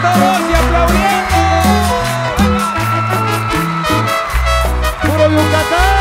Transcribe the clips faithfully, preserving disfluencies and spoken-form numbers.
todos y aplaudiendo. Puro Yucatán.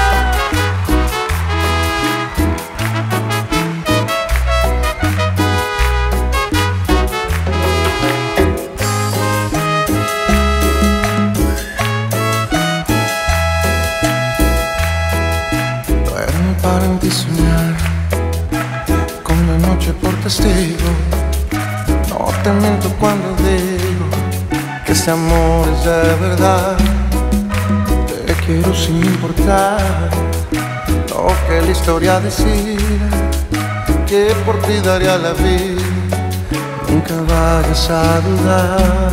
Para en ti soñar con la noche por testigo. No te miento cuando digo que este amor es de verdad. Te quiero sin importar lo que la historia decida, que por ti daría la vida. Nunca vayas a dudar.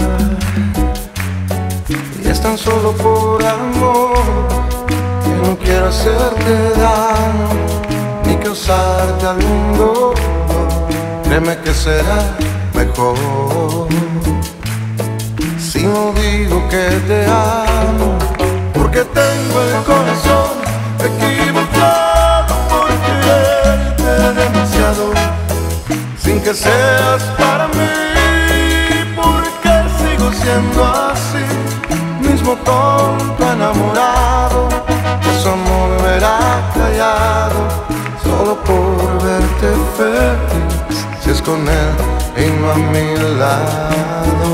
Y es tan solo por amor, no quiero hacerte daño ni causarte algún dolor. Créeme que será mejor si no digo que te amo, porque tengo el corazón equivocado por quererte demasiado, sin que seas para mí, porque sigo siendo así, mismo tonto enamorado. Su amor verá callado solo por verte feliz, si es con él y no a mi lado.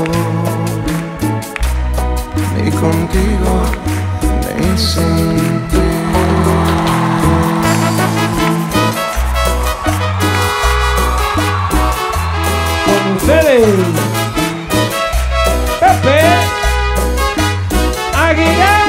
Ni contigo ni sin ti. Con ustedes, Pepe Aguilar.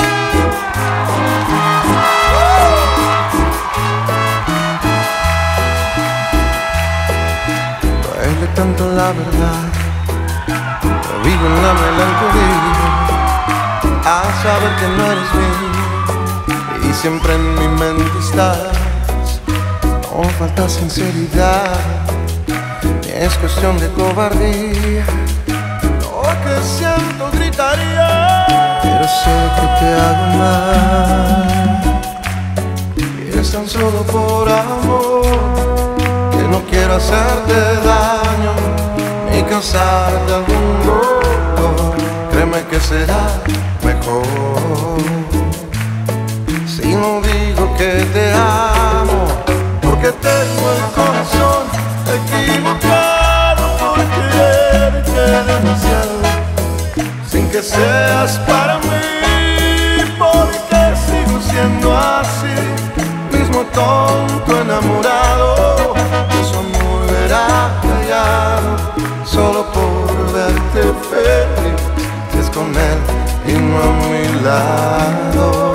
Tanto la verdad, vivo en la melancolía, a saber que no eres mío y siempre en mi mente estás. No falta sinceridad, ni es cuestión de cobardía. Lo que siento gritaría, pero sé que te hago mal, y es tan solo por amor, que no quiero hacerte daño ni causarte algún dolor. Créeme que será mejor si no digo que te amo, porque tengo el corazón equivocado por quererte demasiado, sin que seas para mí, porque sigo siendo así, mismo tonto enamorado. Su amor verá callado solo por verte feliz, si es con él y no a mi lado.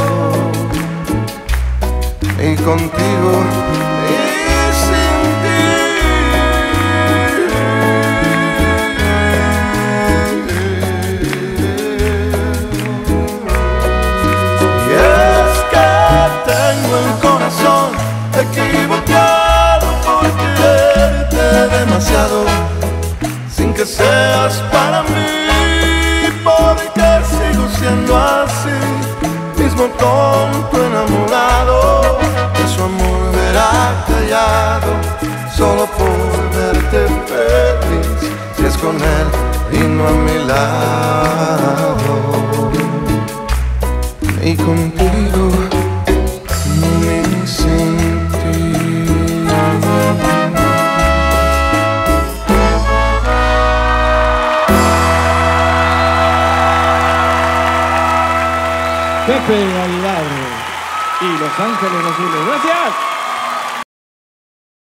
Ni contigo y sin ti. Y es que tengo el corazón equivocado por quererte demasiado, sin que seas para mí, porque sigo siendo así, mismo tonto enamorado. Que su amor verá callado solo por verte feliz, si es con él y no a mi lado. Ni contigo ni sin ti. Pepe Aguilar y Los Ángeles Azules. Gracias.